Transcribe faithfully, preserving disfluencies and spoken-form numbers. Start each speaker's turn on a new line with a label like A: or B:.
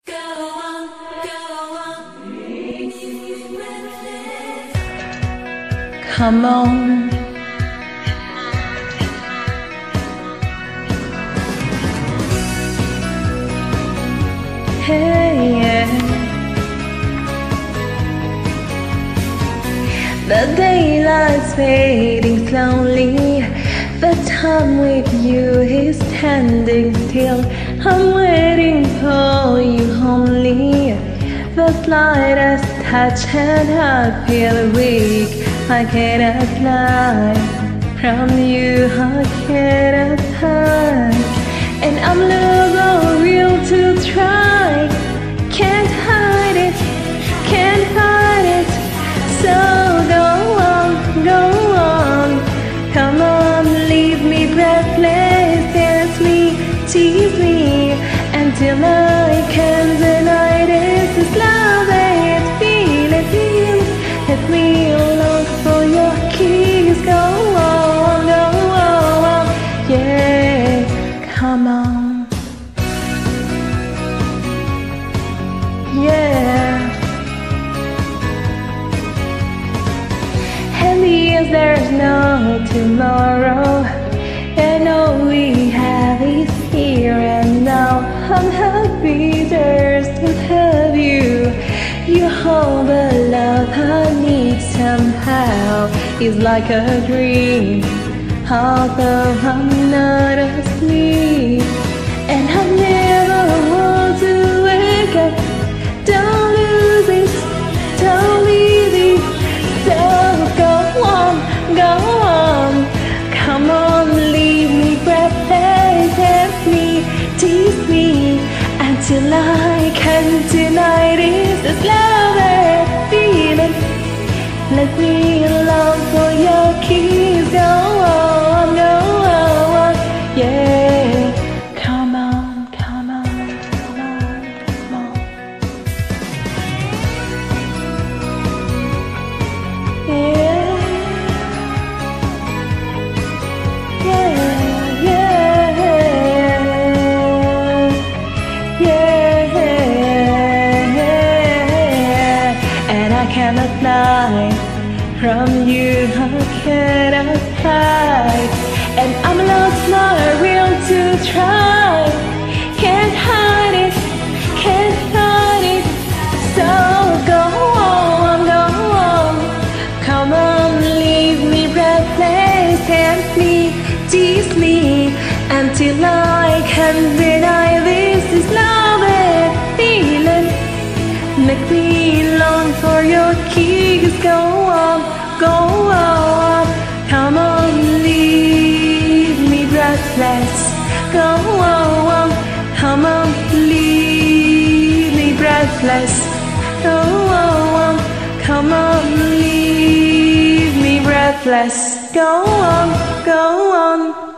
A: Come on. Hey, yeah. The daylight's fading slowly. The time with you is standing still. I'm waiting for you only. The slightest touch and I feel weak. I cannot fly from you, I cannot hide. And I'm losing real to try. Can't hide it, can't fight it. So go on, go on. Come on, leave me breathless. Dance me, tease me, until I can deny this is love and feel it, feel. Let me look for your keys. Go on, go on, yeah. Come on, yeah. And yes, there's no tomorrow. And all we have is here and now. I'm happy just to have you. You hold the love I need somehow. It's like a dream, although I'm not asleep. And I never want to wake up. Don't lose it, don't leave it. So go on, go on. Come on, leave me breathless. Dance me, tease me, until I can deny this is love and feeling. Let me long for your kiss. Go on, go on, yeah. Come on, come on, come on, come on. Yeah, yeah, yeah, yeah, yeah. And I cannot fly from you, I cannot hide. And I'm lost, not real to try. Can't hide it, can't fight it. So go on, go on. Come on, leave me breathless. Dance me, tease me, until I can deny this is love and feeling. Make me long for your kiss. Go on, go on. Come on, leave me breathless. Go on, come on, leave me breathless. Go on, come on, leave me breathless. Go on, go on.